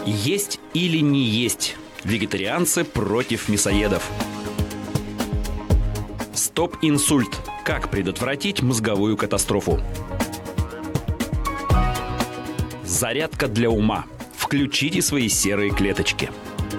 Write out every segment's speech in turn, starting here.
Есть или не есть? Вегетарианцы против мясоедов. Стоп-инсульт. Как предотвратить мозговую катастрофу? Зарядка для ума. Включите свои серые клеточки.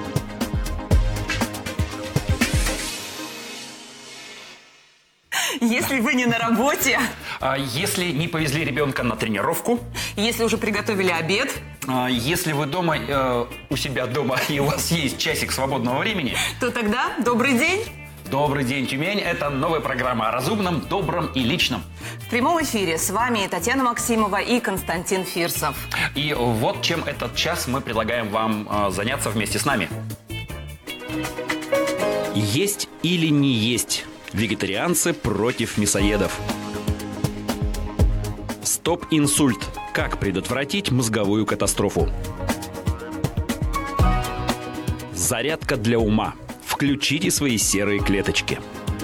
Если вы не на работе. Если не повезли ребенка на тренировку. Если уже приготовили обед. Если вы дома, у себя дома, и у вас есть часик свободного времени. То тогда добрый день. Добрый день, Тюмень. Это новая программа о разумном, добром и личном. В прямом эфире с вами Татьяна Максимова и Константин Фирсов. И вот чем этот час мы предлагаем вам заняться вместе с нами. Есть или не есть? Вегетарианцы против мясоедов. Стоп-инсульт. Как предотвратить мозговую катастрофу? Зарядка для ума. Включите свои серые клеточки.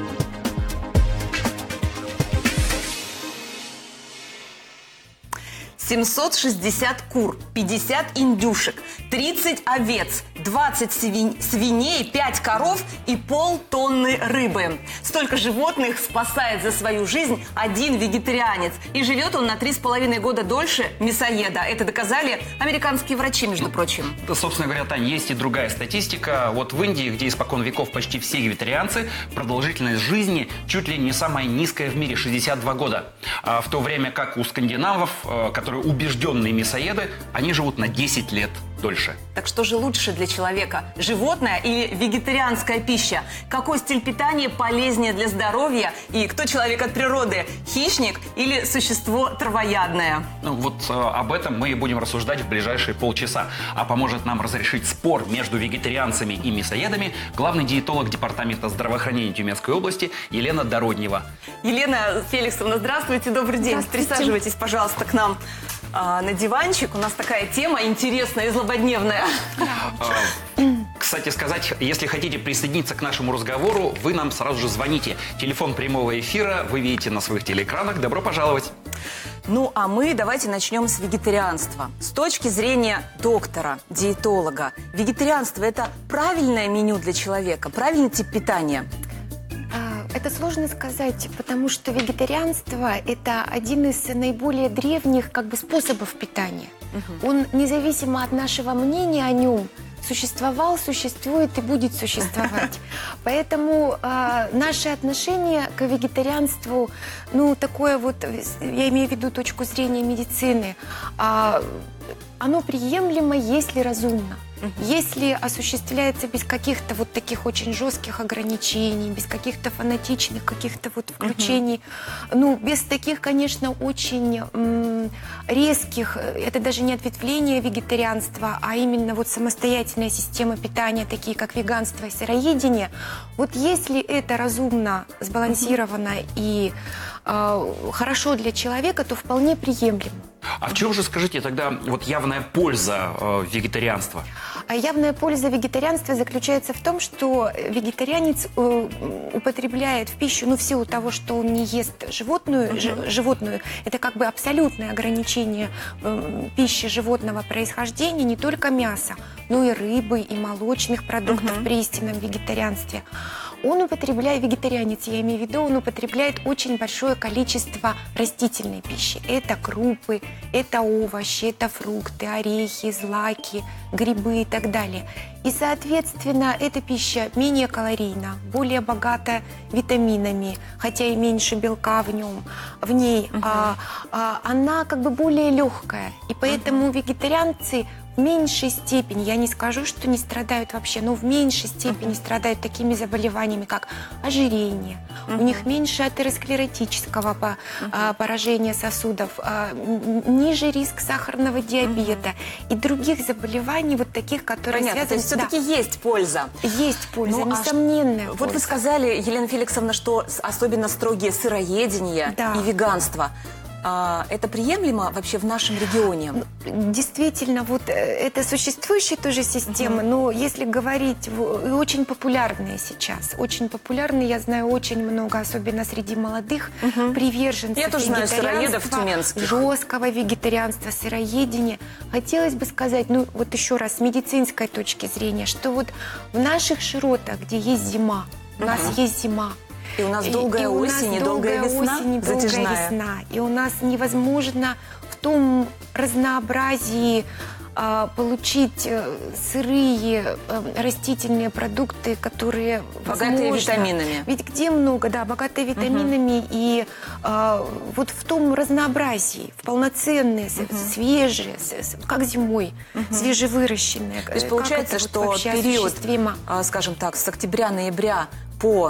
«760 кур, 50 индюшек, 30 овец, 20 свиней, 5 коров и полтонны рыбы. Столько животных спасает за свою жизнь один вегетарианец. И живет он на 3,5 года дольше мясоеда. Это доказали американские врачи, между прочим. Да, собственно говоря, Тань, есть и другая статистика. Вот в Индии, где испокон веков почти все вегетарианцы, продолжительность жизни чуть ли не самая низкая в мире – 62 года. А в то время как у скандинавов, которые убежденные мясоеды, они живут на 10 лет дольше. Так что же лучше для человека? Животное или вегетарианская пища? Какой стиль питания полезнее для здоровья? И кто человек от природы? Хищник или существо травоядное? Ну вот об этом мы и будем рассуждать в ближайшие полчаса. А поможет нам разрешить спор между вегетарианцами и мясоедами главный диетолог Департамента здравоохранения Тюменской области Елена Дороднева. Елена Феликсовна, здравствуйте, добрый день. Присаживайтесь, пожалуйста, к нам на диванчик. У нас такая тема интересная и злободневная. Кстати сказать, если хотите присоединиться к нашему разговору, вы нам сразу же звоните. Телефон прямого эфира вы видите на своих телеэкранах. Добро пожаловать! Ну, а мы давайте начнем с вегетарианства. С точки зрения доктора, диетолога, вегетарианство – это правильное меню для человека, правильный тип питания? Это сложно сказать, потому что вегетарианство – это один из наиболее древних способов питания. Он, независимо от нашего мнения о нем, существовал, существует и будет существовать. Поэтому наше отношение к вегетарианству, такое вот, я имею в виду точку зрения медицины, оно приемлемо, если разумно. Если осуществляется без каких-то вот таких очень жестких ограничений, без каких-то фанатичных каких-то вот включений, без таких, конечно, очень резких, это даже не ответвление вегетарианства, а именно вот самостоятельная система питания, такие как веганство и сыроедение. Вот если это разумно, сбалансировано и хорошо для человека, то вполне приемлемо. А в чем же, скажите, тогда вот явная польза вегетарианства? А явная польза вегетарианства заключается в том, что вегетарианец употребляет в пищу, в силу того, что он не ест животную, это как бы абсолютное ограничение пищи животного происхождения, не только мяса, но и рыбы, и молочных продуктов при истинном вегетарианстве. Он употребляет, вегетарианец, я имею в виду, он употребляет очень большое количество растительной пищи. Это крупы, это овощи, это фрукты, орехи, злаки, грибы и так далее. И, соответственно, эта пища менее калорийна, более богата витаминами, хотя и меньше белка в ней. Она как бы более легкая. И поэтому вегетарианцы в меньшей степени, я не скажу, что не страдают вообще, но в меньшей степени страдают такими заболеваниями, как ожирение. У них меньше атеросклеротического поражения сосудов, ниже риск сахарного диабета и других заболеваний, вот таких, которые связаны... То есть все-таки есть польза. Есть польза, несомненная польза. Вот вы сказали, Елена Феликсовна, что особенно строгие сыроедение и веганство. это приемлемо вообще в нашем регионе? Действительно, вот это существующая тоже система, но если говорить, очень популярные сейчас. Очень популярные, я знаю очень много, особенно среди молодых приверженцев. Я тоже знаю сыроедов тюменских. Жесткого вегетарианства, сыроедения. Хотелось бы сказать, ну вот еще раз, с медицинской точки зрения, что вот в наших широтах, где есть зима, у нас есть зима, и у нас долгая осень, и долгая весна, затяжная. И у нас невозможно в том разнообразии получить сырые растительные продукты, которые богатые возможно. Витаминами. Ведь где много, да, богатые витаминами, и вот в том разнообразии, в полноценные, свежие, как зимой, свежевыращенные. То есть получается, что период, скажем так, с октября-ноября по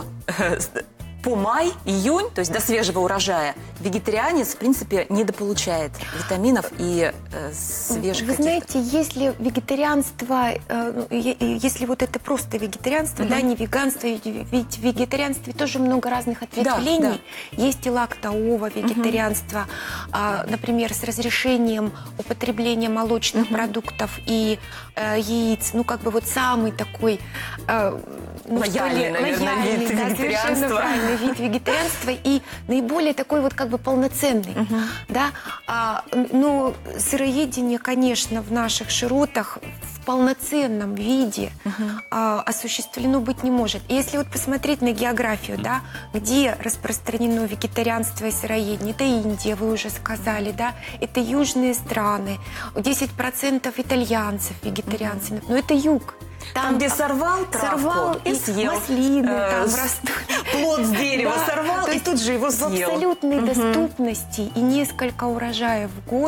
май, июнь, то есть до свежего урожая, вегетарианец, в принципе, недополучает витаминов и свежих. Вы знаете, если вегетарианство, если вот это просто вегетарианство, да, не веганство, ведь в вегетарианстве тоже много разных ответвлений. Да. Есть и лактоова вегетарианство, например, с разрешением употребления молочных продуктов и яиц, ну, как бы вот самый такой... лояльный, наверное, вид вегетарианства. Вид вегетарианства и наиболее такой вот как бы полноценный, да, но сыроедение, конечно, в наших широтах в полноценном виде осуществлено быть не может. И если вот посмотреть на географию, да, где распространено вегетарианство и сыроедение, это Индия, вы уже сказали, да, это южные страны, 10% итальянцев вегетарианцев, но это юг. Там, где сорвал травку и съел. Маслины там растут. Плод с дерева сорвал и тут же его съел. В абсолютной доступности и несколько урожаев в год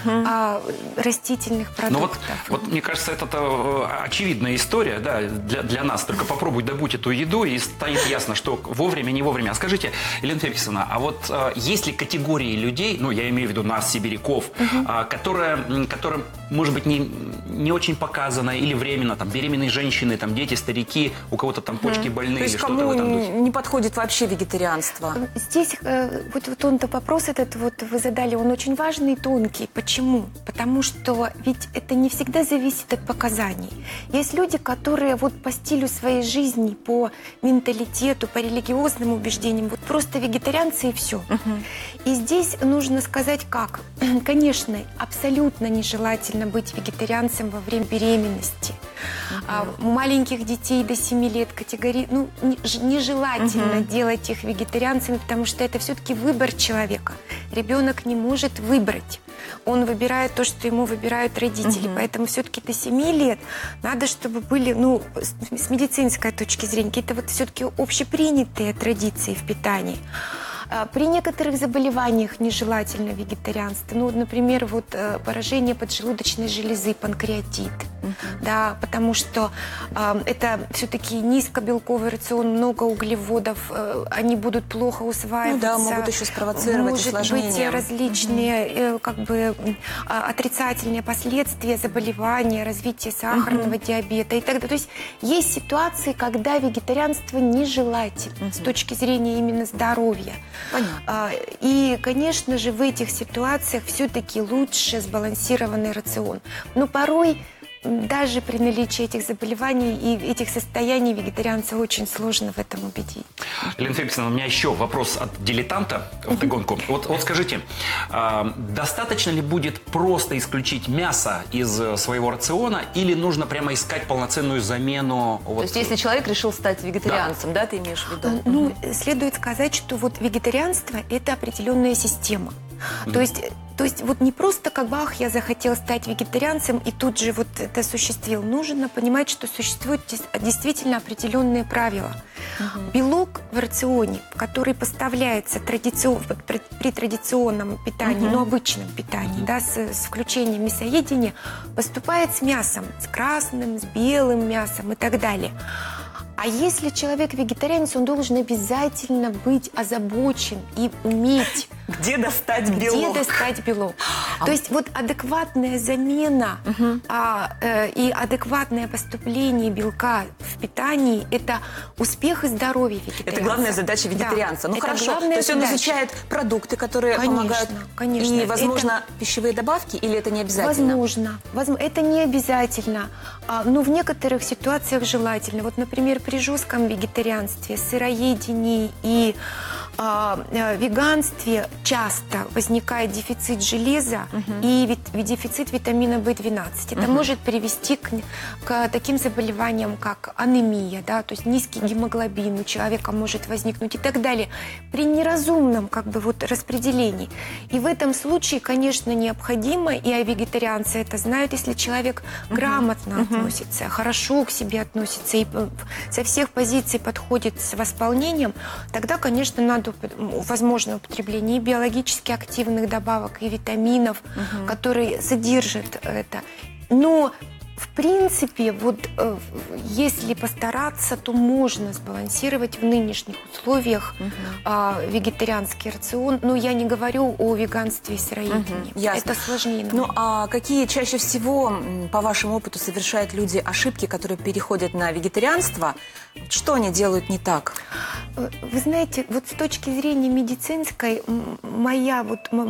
растительных продуктов. Ну вот мне кажется, это очевидная история, да, для нас. Только попробуй добудь эту еду, и станет ясно, что вовремя, не вовремя. А скажите, Елена Феликсовна, а вот есть ли категории людей, ну, я имею в виду нас, сибиряков, которым, может быть, не очень показано или временно, там, беременные женщины, там, дети, старики, у кого-то там почки больные. То есть или что-то в этом духе? Не подходит вообще вегетарианство? Здесь вот он-то вопрос этот вот вы задали, он очень важный и тонкий. Почему? Потому что ведь это не всегда зависит от показаний. Есть люди, которые вот по стилю своей жизни, по менталитету, по религиозным убеждениям, вот просто вегетарианцы и все. И здесь нужно сказать как. Конечно, абсолютно нежелательно быть вегетарианцем во время беременности. У маленьких детей до 7 лет категории, ну, нежелательно делать их вегетарианцами, потому что это все-таки выбор человека. Ребенок не может выбрать. Он выбирает то, что ему выбирают родители. Поэтому все-таки до 7 лет надо, чтобы были, ну, с медицинской точки зрения, какие-то вот все-таки общепринятые традиции в питании. При некоторых заболеваниях нежелательно вегетарианство. Ну, например, вот поражение поджелудочной железы, панкреатит. Да, потому что это все-таки низкобелковый рацион, много углеводов, они будут плохо усваиваться. Ну да, могут еще спровоцировать осложнения. Может быть различные как бы отрицательные последствия заболевания, развития сахарного диабета и так далее. То есть есть ситуации, когда вегетарианство нежелательно с точки зрения именно здоровья. Понятно. И, конечно же, в этих ситуациях все-таки лучше сбалансированный рацион. Но порой даже при наличии этих заболеваний и этих состояний вегетарианца очень сложно в этом убедить. Елена Феликсовна, у меня еще вопрос от дилетанта вдогонку. Вот скажите, достаточно ли будет просто исключить мясо из своего рациона или нужно прямо искать полноценную замену? То есть если человек решил стать вегетарианцем, да, ты имеешь в виду? Ну, следует сказать, что вот вегетарианство – это определенная система. То есть вот не просто как бы, я захотел стать вегетарианцем и тут же вот это осуществил. Нужно понимать, что существуют действительно определенные правила. Белок в рационе, который поставляется при традиционном питании, ну, обычном питании, да, с включением мясоедения, поступает с мясом, с красным, с белым мясом и так далее. А если человек вегетарианец, он должен обязательно быть озабочен и уметь... Где достать белок? Где достать белок? То есть вот адекватная замена и адекватное поступление белка в питании – это успех и здоровье вегетарианца. Это главная задача вегетарианца. Да, Ну это хорошо, то главная есть он задача. изучает продукты, которые Конечно, помогают. конечно. И, возможно, пищевые добавки, или это не обязательно? Возможно. Это не обязательно. Но в некоторых ситуациях желательно. Вот, например, при жестком вегетарианстве, сыроедении и веганстве часто возникает дефицит железа и дефицит витамина В12. Это может привести к таким заболеваниям, как анемия, да, то есть низкий гемоглобин у человека может возникнуть и так далее при неразумном распределении. И в этом случае, конечно, необходимо, и вегетарианцы это знают, если человек грамотно относится, хорошо к себе относится и со всех позиций подходит с восполнением, тогда, конечно, надо возможно употребление и биологически активных добавок, и витаминов, которые содержат это. Но в принципе, если постараться, то можно сбалансировать в нынешних условиях вегетарианский рацион. Но я не говорю о веганстве и сыроедении. Это сложнее. Ну, а какие чаще всего, по вашему опыту, совершают люди ошибки, которые переходят на вегетарианство? Что они делают не так? Вы знаете, вот с точки зрения медицинской, моя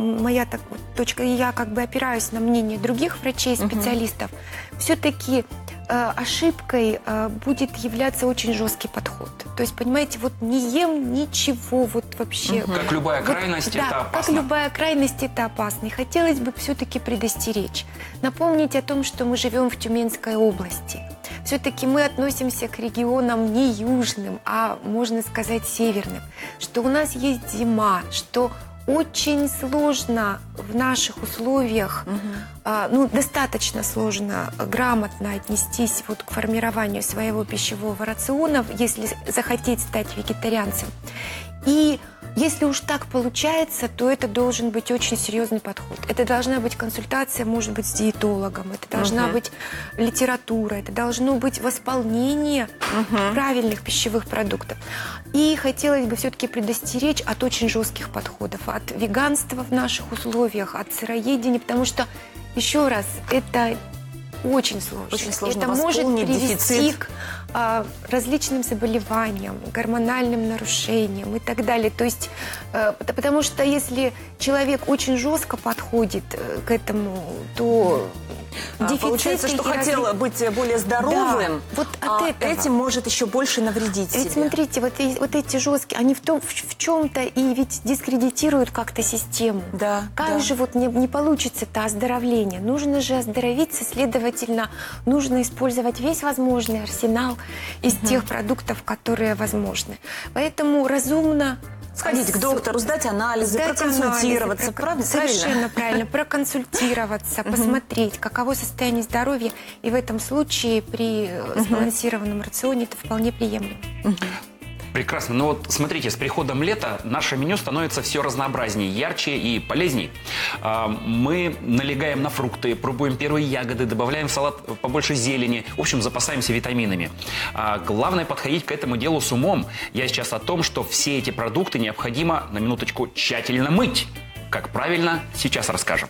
точка, я опираюсь на мнение других врачей, специалистов, все-таки ошибкой будет являться очень жесткий подход. То есть, понимаете, не ем ничего, вообще. Как любая крайность, это опасно. Как любая крайность, это опасно. И хотелось бы все-таки предостеречь. Напомнить о том, что мы живем в Тюменской области. Все-таки мы относимся к регионам не южным, а, можно сказать, северным. Что у нас есть зима, что очень сложно в наших условиях, достаточно сложно грамотно отнестись к формированию своего пищевого рациона, если захотеть стать вегетарианцем. И если уж так получается, то это должен быть очень серьезный подход. Это должна быть консультация, может быть, с диетологом, это должна быть литература, это должно быть восполнение правильных пищевых продуктов. И хотелось бы все-таки предостеречь от очень жестких подходов, от веганства в наших условиях, от сыроедения, потому что, еще раз, это очень сложно. Очень сложно это может восполнить привести дефицит. к различным заболеваниям, гормональным нарушениям и так далее. То есть, потому что если человек очень жестко подходит к этому, то получается, что хотела быть более здоровым, этим может еще больше навредить себе. Ведь смотрите, вот эти жесткие, они в чем-то и ведь дискредитируют как-то систему. Как же не получится-то оздоровление? Нужно же оздоровиться, следовательно, нужно использовать весь возможный арсенал из тех продуктов, которые возможны. Поэтому разумно сходить к доктору, сдать анализы, проконсультироваться. Совершенно правильно. Проконсультироваться, посмотреть, каково состояние здоровья. И в этом случае при сбалансированном рационе это вполне приемлемо. Прекрасно. Но смотрите, с приходом лета наше меню становится все разнообразнее, ярче и полезней. Мы налегаем на фрукты, пробуем первые ягоды, добавляем в салат побольше зелени. В общем, запасаемся витаминами. Главное подходить к этому делу с умом. Я сейчас о том, что все эти продукты необходимо, на минуточку, тщательно мыть. Как правильно, сейчас расскажем.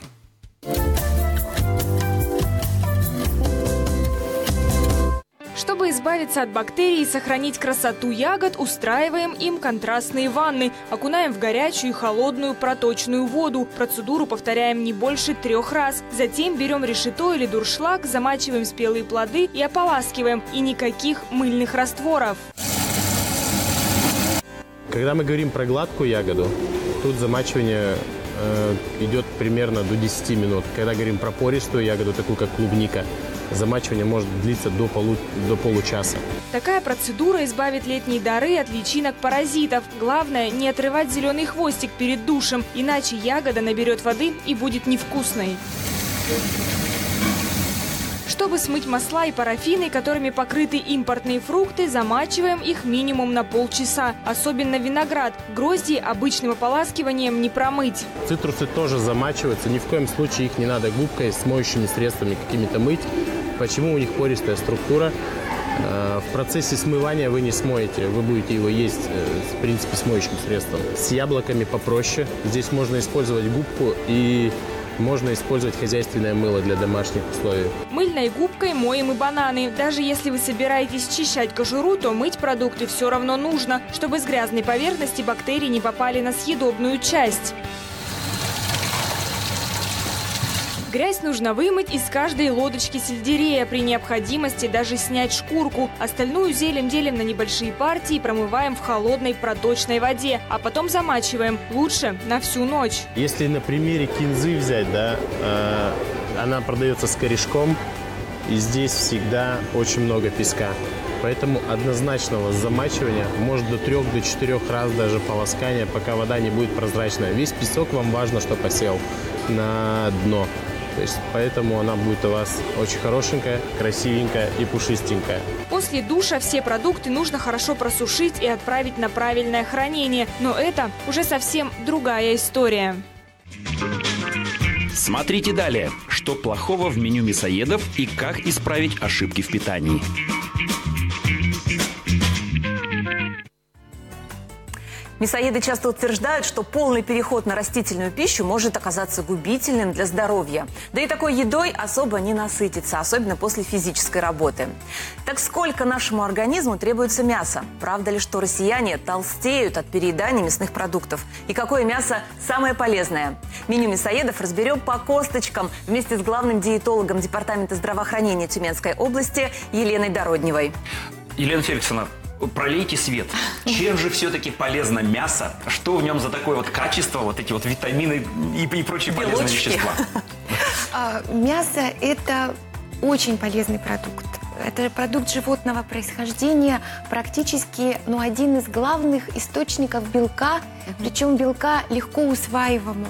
Чтобы избавиться от бактерий и сохранить красоту ягод, устраиваем им контрастные ванны. Окунаем в горячую и холодную проточную воду. Процедуру повторяем не больше 3 раз. Затем берем решето или дуршлаг, замачиваем спелые плоды и ополаскиваем. И никаких мыльных растворов. Когда мы говорим про гладкую ягоду, тут замачивание идет примерно до 10 минут. Когда говорим про пористую ягоду, такую как клубника, замачивание может длиться до получаса. Такая процедура избавит летние дары от личинок паразитов. Главное, не отрывать зеленый хвостик перед душем, иначе ягода наберет воды и будет невкусной. Чтобы смыть масла и парафины, которыми покрыты импортные фрукты, замачиваем их минимум на полчаса. Особенно виноград. Грозди обычным ополаскиванием не промыть. Цитрусы тоже замачиваются. Ни в коем случае их не надо губкой с моющими средствами какими-то мыть. Почему? У них пористая структура. В процессе смывания вы не смоете, вы будете его есть, в принципе, с моющим средством. С яблоками попроще. Здесь можно использовать губку и можно использовать хозяйственное мыло для домашних условий. Мыльной губкой моем и бананы. Даже если вы собираетесь счищать кожуру, то мыть продукты все равно нужно, чтобы с грязной поверхности бактерии не попали на съедобную часть. Грязь нужно вымыть из каждой лодочки сельдерея. При необходимости даже снять шкурку. Остальную зелень делим на небольшие партии и промываем в холодной проточной воде. А потом замачиваем. Лучше на всю ночь. Если на примере кинзы взять, да, она продается с корешком. И здесь всегда очень много песка. Поэтому однозначного замачивания, может до 3-4 раз даже полоскания, пока вода не будет прозрачная. Весь песок вам важно, что посел на дно. То есть, поэтому она будет у вас очень хорошенькая, красивенькая и пушистенькая. После душа все продукты нужно хорошо просушить и отправить на правильное хранение. Но это уже совсем другая история. Смотрите далее, что плохого в меню мясоедов и как исправить ошибки в питании. Мясоеды часто утверждают, что полный переход на растительную пищу может оказаться губительным для здоровья. Да и такой едой особо не насытиться, особенно после физической работы. Так сколько нашему организму требуется мяса? Правда ли, что россияне толстеют от переедания мясных продуктов? И какое мясо самое полезное? Меню мясоедов разберем по косточкам вместе с главным диетологом Департамента здравоохранения Тюменской области Еленой Дородневой. Елена Феликсовна, пролейте свет. Чем же все-таки полезно мясо? Что в нем за такое вот качество, вот эти вот витамины и прочие полезные вещества? Мясо – это очень полезный продукт. Это продукт животного происхождения, практически один из главных источников белка, причем белка легко усваиваемого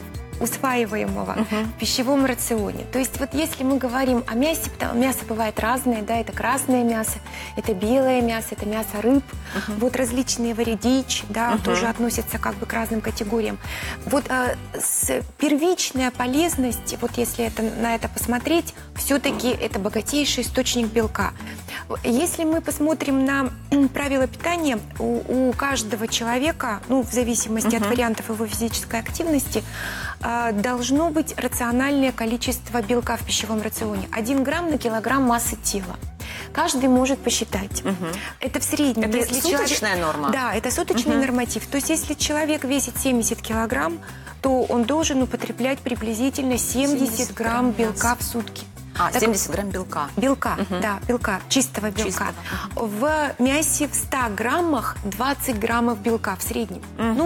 в пищевом рационе. То есть вот если мы говорим о мясе, мясо бывает разное, да, это красное мясо, это белое мясо, это мясо рыб, вот различные варедичи, да, тоже относятся как бы к разным категориям. Вот с первичной полезности, вот если на это посмотреть, все-таки это богатейший источник белка. Если мы посмотрим на правила питания, у каждого человека, в зависимости от вариантов его физической активности, должно быть рациональное количество белка в пищевом рационе. 1 грамм на килограмм массы тела. Каждый может посчитать. Это в среднем. Это суточная норма? Да, это суточный норматив. То есть если человек весит 70 килограмм, то он должен употреблять приблизительно 70 грамм белка в сутки. 70 грамм белка. Белка, да, белка, чистого белка. В мясе в 100 граммах 20 граммов белка в среднем.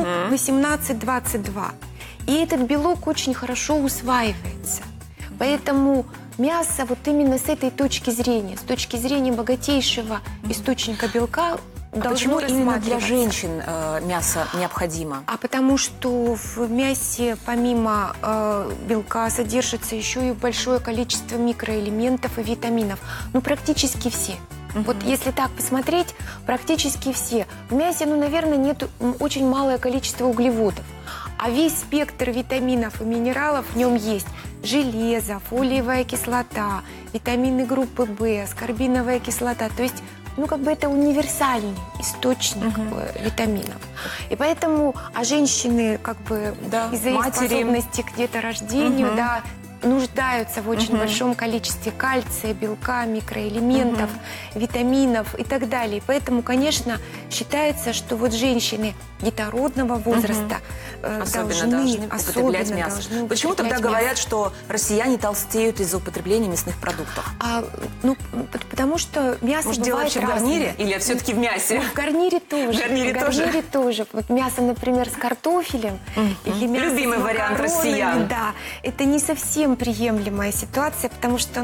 18-22. И этот белок очень хорошо усваивается. Поэтому мясо вот именно с этой точки зрения, с точки зрения богатейшего источника белка, почему именно для женщин мясо необходимо? Потому что в мясе помимо белка содержится еще и большое количество микроэлементов и витаминов. Практически все. Вот если так посмотреть, практически все. В мясе, наверное, нет очень малое количество углеводов. А весь спектр витаминов и минералов в нем есть. Железо, фолиевая кислота, витамины группы В, аскорбиновая кислота. То есть, это универсальный источник витаминов. И поэтому, женщины, из-за их способности к деторождению, нуждаются в очень большом количестве кальция, белка, микроэлементов, витаминов и так далее. Поэтому, конечно, считается, что вот женщины детородного возраста должны употреблять мясо. Почему тогда говорят, что россияне толстеют из-за употребления мясных продуктов? Потому что мясо Может, дело вообще в гарнире или все-таки в мясе? В гарнире тоже. В гарнире тоже. Вот мясо, например, с картофелем или мясо любимый с вариант россиян. Да, это не совсем приемлемая ситуация, потому что,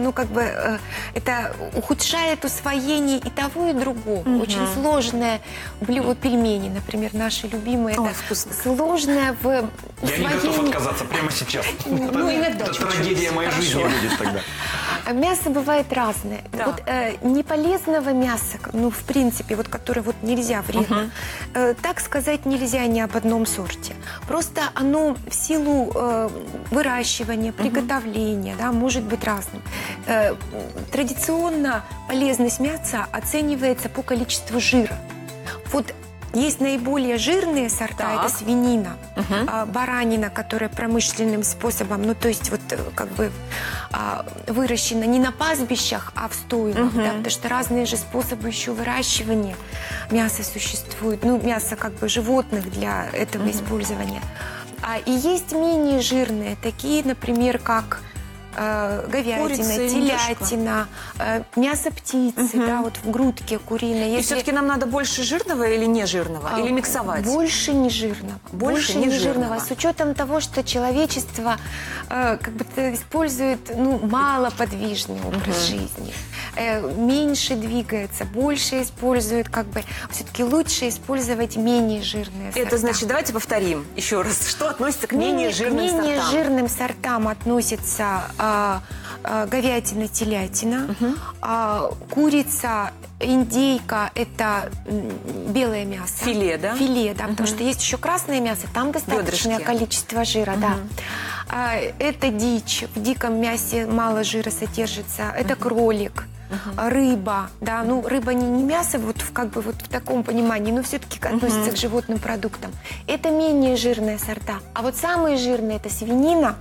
это ухудшает усвоение и того, и другого. Очень сложное блюдо, пельмени, например, наши любимые. Ой, это сложное в усвоении. Я не готов отказаться прямо сейчас. Иногда это трагедия моей жизни будет тогда. Мясо бывает разное. Да. Вот неполезного мяса, в принципе, которое нельзя вредно, так сказать нельзя ни об одном сорте. Просто оно в силу выращивания, приготовления, да, может быть разным. Традиционно полезность мяса оценивается по количеству жира. Вот есть наиболее жирные сорта, это свинина, баранина, которая промышленным способом, ну то есть вот как бы выращена не на пастбищах, а в стойлах, да, потому что разные же способы еще выращивания мяса существуют, ну мясо как бы животных для этого использования. И есть менее жирные, такие, например, как говядина, Курица, телятина, мясо птицы, да, вот в грудке куриной. И все-таки нам надо больше жирного или нежирного? Или миксовать? Больше нежирного. Больше нежирного. С учетом того, что человечество как бы использует малоподвижный образ жизни. Меньше двигается, больше использует, как бы все-таки лучше использовать менее жирные сорта. Это значит, давайте повторим еще раз, что относится к менее жирным сортам? К менее жирным сортам относятся говядина, телятина, курица, индейка – это белое мясо. Филе, да? Филе, да, потому что есть еще красное мясо, там достаточное количество жира, да. Это дичь, в диком мясе мало жира содержится, это кролик. Рыба, да, ну рыба не мясо вот как бы вот в таком понимании, но все-таки относится к животным продуктам. Это менее жирные сорта. А вот самые жирные – это свинина,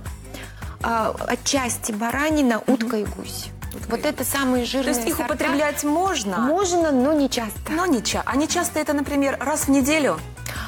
отчасти баранина, утка и гусь. Вот это самые жирные сорта. То есть их употреблять можно? Можно, но не часто. Но не часто. А не часто это, например, раз в неделю?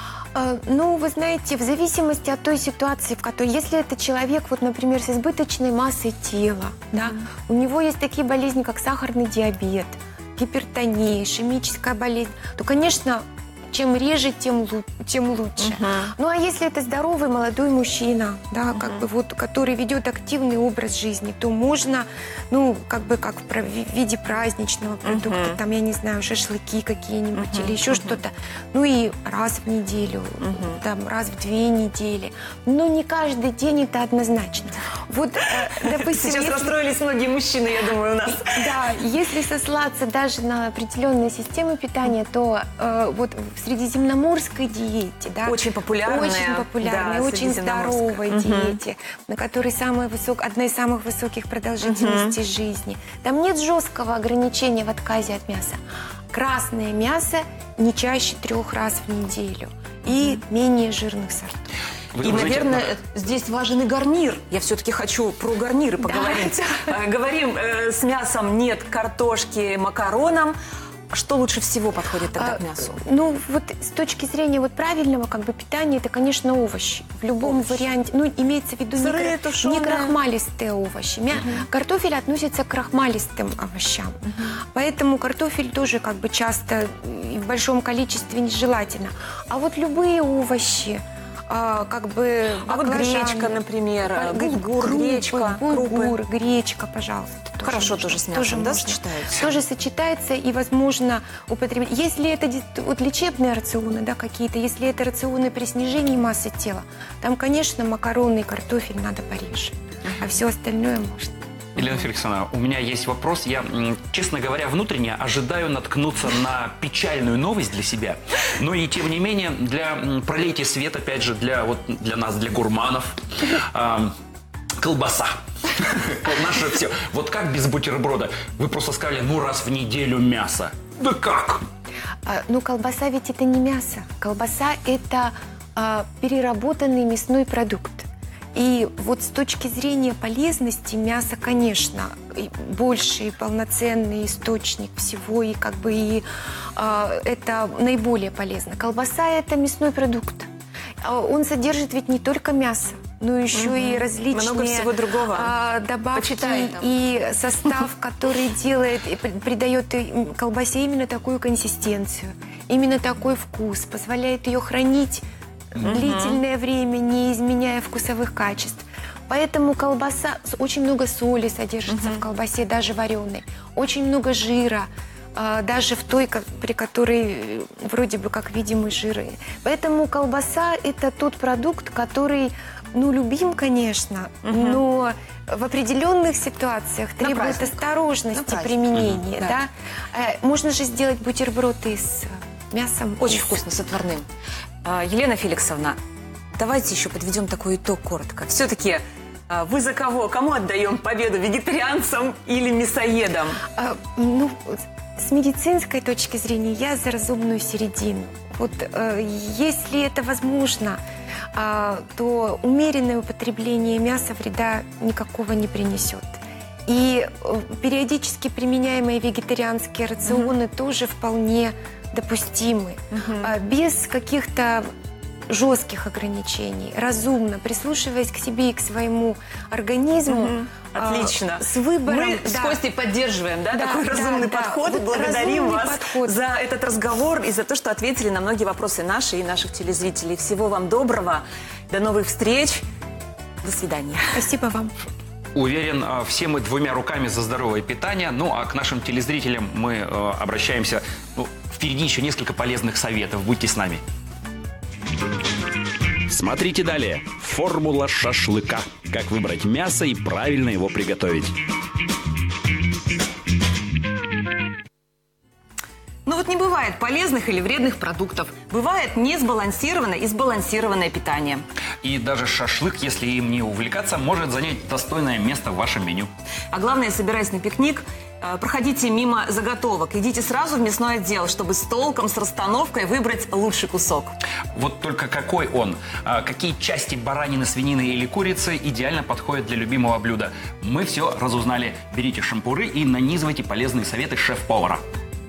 Ну, вы знаете, в зависимости от той ситуации, в которой, если это человек, вот, например, с избыточной массой тела, да, у него есть такие болезни, как сахарный диабет, гипертония, ишемическая болезнь, то, конечно, чем реже, тем лучше. Ну, а если это здоровый молодой мужчина, да, как бы вот, который ведет активный образ жизни, то можно, ну, как бы как в виде праздничного продукта, там, я не знаю, шашлыки какие-нибудь или еще что-то, ну, и раз в неделю, там, раз в 2 недели. Но не каждый день это однозначно. Вот, допустим, Сейчас расстроились многие мужчины, я думаю, у нас. Да, если сослаться даже на определенные системы питания, то вот в средиземноморской диете, да, очень популярная, да, очень здоровой диете, на которой одна из самых высоких продолжительностей жизни. Там нет жесткого ограничения в отказе от мяса. Красное мясо не чаще 3 раз в неделю и менее жирных сортов. И, наверное, здесь важен и гарнир. Я все-таки хочу про гарниры поговорить. Говорим, с мясом нет картошки, макароном. Что лучше всего подходит тогда к мясу? Ну, вот с точки зрения вот правильного как бы питания, это, конечно, овощи. В любом варианте, ну, имеется в виду не крахмалистые овощи. Картофель относится к крахмалистым овощам. Поэтому картофель тоже как бы часто и в большом количестве нежелательно. А вот любые овощи, как бы вот гречка, например, булгур, гречка, булгур, гречка, пожалуйста. Хорошо тоже с мясом, да, сочетается? Тоже сочетается и возможно употреблять. Если это вот лечебные рационы, да, какие-то, если это рационы при снижении массы тела, там, конечно, макароны и картофель надо пореже, а все остальное можно. Елена Феликсовна, у меня есть вопрос. Я, честно говоря, внутренне ожидаю наткнуться на печальную новость для себя. Но и тем не менее, пролейте свет, опять же, для нас, для гурманов. Колбаса. Наше все. Вот как без бутерброда? Вы просто сказали, раз в неделю мясо. Да как? Ну, колбаса ведь это не мясо. Колбаса это переработанный мясной продукт. И вот с точки зрения полезности мясо, конечно, больший полноценный источник всего, и как бы это наиболее полезно. Колбаса – это мясной продукт. Он содержит ведь не только мясо, но еще и различные много всего другого. Добавки и состав, который придает колбасе именно такую консистенцию, именно такой вкус, позволяет ее хранить длительное время, не изменяя вкусовых качеств. Поэтому колбаса, очень много соли содержится в колбасе, даже вареной, очень много жира, даже в той, при которой вроде бы как видимы жиры. Поэтому колбаса – это тот продукт, который, любим, конечно, но в определенных ситуациях требует осторожности применения. Да? Можно же сделать бутерброды с мясом. Очень вкусно, с отварным. Елена Феликсовна, давайте еще подведем такой итог коротко. Все-таки вы за кого? Кому отдаем победу? Вегетарианцам или мясоедам? Ну, с медицинской точки зрения я за разумную середину. Вот если это возможно, то умеренное употребление мяса вреда никакого не принесет. И периодически применяемые вегетарианские рационы тоже вполне допустимы. Без каких-то жестких ограничений, разумно, прислушиваясь к себе и к своему организму. Отлично. С выбором. Мы с Костей поддерживаем такой разумный подход. Вот Благодарим вас подход. за этот разговор и за то, что ответили на многие вопросы наши и наших телезрителей. Всего вам доброго. До новых встреч. До свидания. Спасибо вам. Уверен, все мы двумя руками за здоровое питание. Ну, а к нашим телезрителям мы обращаемся. Ну, впереди еще несколько полезных советов. Будьте с нами. Смотрите далее. Формула шашлыка. Как выбрать мясо и правильно его приготовить. Но вот не бывает полезных или вредных продуктов. Бывает несбалансированное и сбалансированное питание. И даже шашлык, если им не увлекаться, может занять достойное место в вашем меню. А главное, собираясь на пикник, проходите мимо заготовок. Идите сразу в мясной отдел, чтобы с толком, с расстановкой выбрать лучший кусок. Вот только какой он? Какие части баранины, свинины или курицы идеально подходят для любимого блюда? Мы все разузнали. Берите шампуры и нанизывайте полезные советы шеф-повара.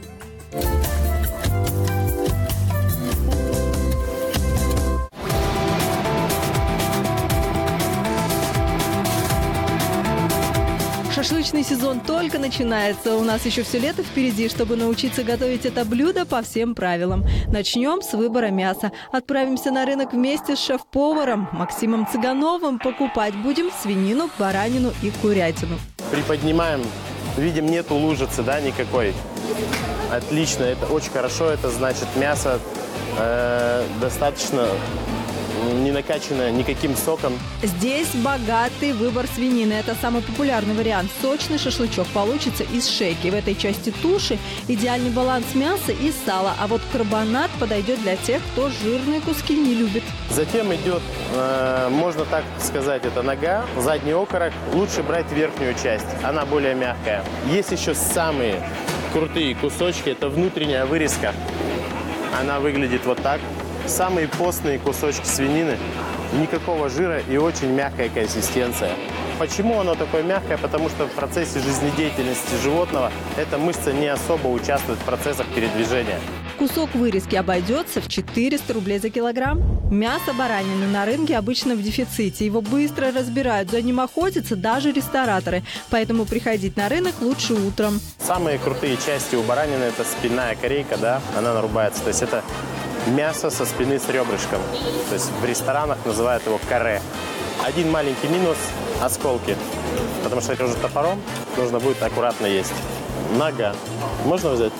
Шашлычный сезон только начинается. У нас еще все лето впереди, чтобы научиться готовить это блюдо по всем правилам. Начнем с выбора мяса. Отправимся на рынок вместе с шеф-поваром Максимом Цыгановым. Покупать будем свинину, баранину и курятину. Приподнимаем, видим, нету лужицы, да, никакой. Отлично, это очень хорошо, это значит мясо достаточно не накачано никаким соком. Здесь богатый выбор свинины. Это самый популярный вариант. Сочный шашлычок получится из шейки. В этой части туши идеальный баланс мяса и сала. А вот карбонат подойдет для тех, кто жирные куски не любит. Затем идет, можно так сказать, это нога, задний окорок. Лучше брать верхнюю часть, она более мягкая. Есть еще самые крутые кусочки, это внутренняя вырезка. Она выглядит вот так. Самые постные кусочки свинины, никакого жира и очень мягкая консистенция. Почему оно такое мягкое? Потому что в процессе жизнедеятельности животного эта мышца не особо участвует в процессах передвижения. Кусок вырезки обойдется в 400 рублей за килограмм. Мясо баранины на рынке обычно в дефиците. Его быстро разбирают, за ним охотятся даже рестораторы. Поэтому приходить на рынок лучше утром. Самые крутые части у баранины – это спинная корейка, да, она нарубается. То есть это мясо со спины с ребрышком. То есть в ресторанах называют его каре. Один маленький минус – осколки. Потому что это уже топором нужно будет аккуратно есть. Нога. Можно взять?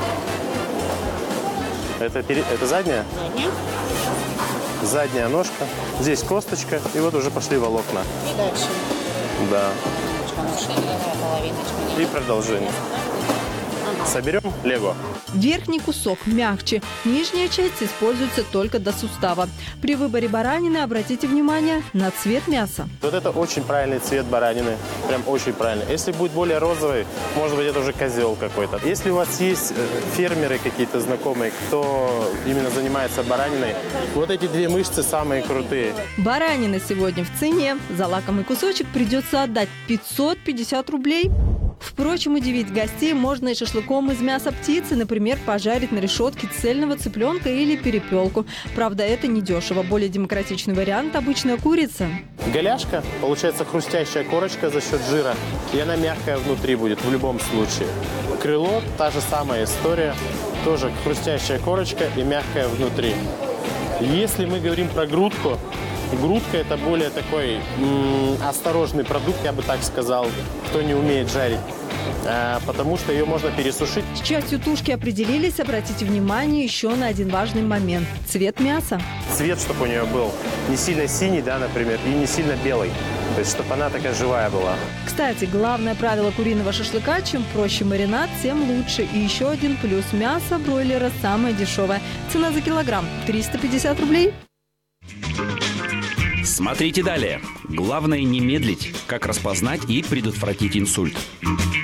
Это задняя? Задняя. Задняя ножка. Здесь косточка. И вот уже пошли волокна. И дальше. Да. Половиночка. И продолжение. Соберем лего. Верхний кусок мягче. Нижняя часть используется только до сустава. При выборе баранины обратите внимание на цвет мяса. Вот это очень правильный цвет баранины. Прям очень правильный. Если будет более розовый, может быть, это уже козел какой-то. Если у вас есть фермеры какие-то знакомые, кто именно занимается бараниной, вот эти две мышцы самые крутые. Баранина сегодня в цене. За лакомый кусочек придется отдать 550 рублей. Впрочем, удивить гостей можно и шашлыком из мяса птицы, например, пожарить на решетке цельного цыпленка или перепелку. Правда, это недешево. Более демократичный вариант – обычная курица. Голяшка, получается хрустящая корочка за счет жира, и она мягкая внутри будет в любом случае. Крыло – та же самая история, тоже хрустящая корочка и мягкая внутри. Если мы говорим про грудку, грудка – это более такой осторожный продукт, я бы так сказал, кто не умеет жарить, потому что ее можно пересушить. С частью тушки определились. Обратите внимание еще на один важный момент – цвет мяса. Цвет, чтобы у нее был не сильно синий, да, например, и не сильно белый. То есть, чтобы она такая живая была. Кстати, главное правило куриного шашлыка – чем проще маринад, тем лучше. И еще один плюс – мясо бройлера самое дешевое. Цена за килограмм – 350 рублей. Смотрите далее. Главное не медлить, как распознать и предотвратить инсульт.